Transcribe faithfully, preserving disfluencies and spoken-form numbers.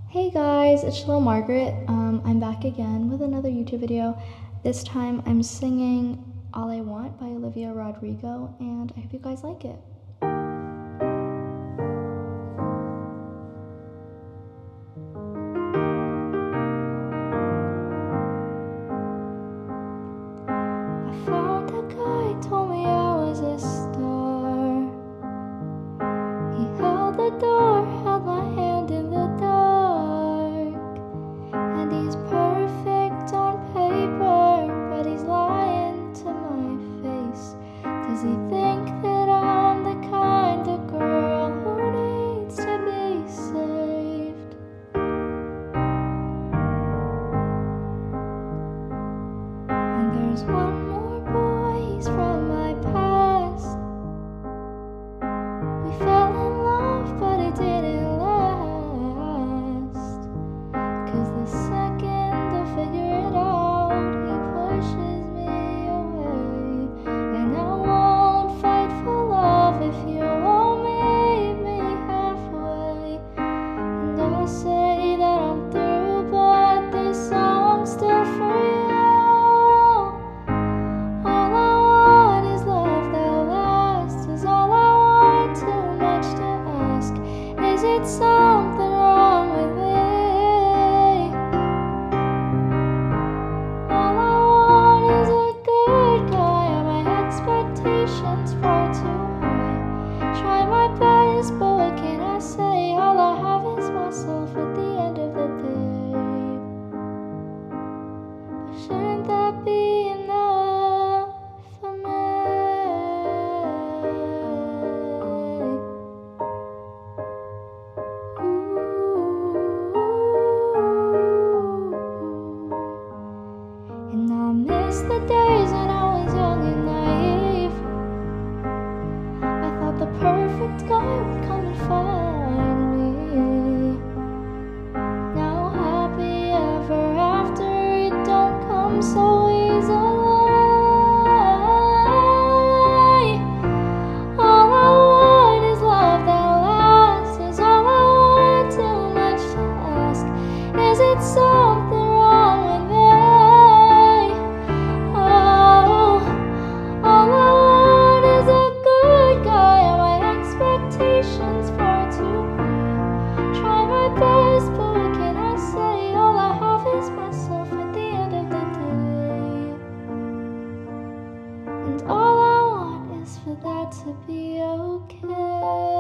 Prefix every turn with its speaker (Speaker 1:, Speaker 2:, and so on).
Speaker 1: Hey guys, it's Little Margaret. Um, I'm back again with another YouTube video. This time I'm singing All I Want by Olivia Rodrigo, and I hope you guys like it. I found a guy, told me I was a star. He held the door, held my hand in the dark. And he's perfect on paper, but he's lying to my face. Does he think that I'm the kind of girl who needs to be saved? And there's one more boy, he's from my past. We fell in love, but it didn't last. Cause the second I figure it out, he pushes me away. And I won't fight for love if you won't meet me halfway. And I say that I'm through, but this song's still for you. All I want is love that lasts, is all I want, too much to ask. Is it something wrong with me? All I want is a good guy, and my expectations far too high. Try my best, but what can I say? All I have is myself at the end of the day. But shouldn't that be enough for me? Ooh. And I miss the days when I was young and naive. I thought the perfect guy would come and find me. Now happy ever after, it don't come so easily. All I want is love that lasts, is all I want, too much to ask. Is it something wrong with me? Oh, all I want is a good guy, and my expectations far too high. Try my best, but what can I say? All I have is myself at the end of the day. And all I want is for that to be okay.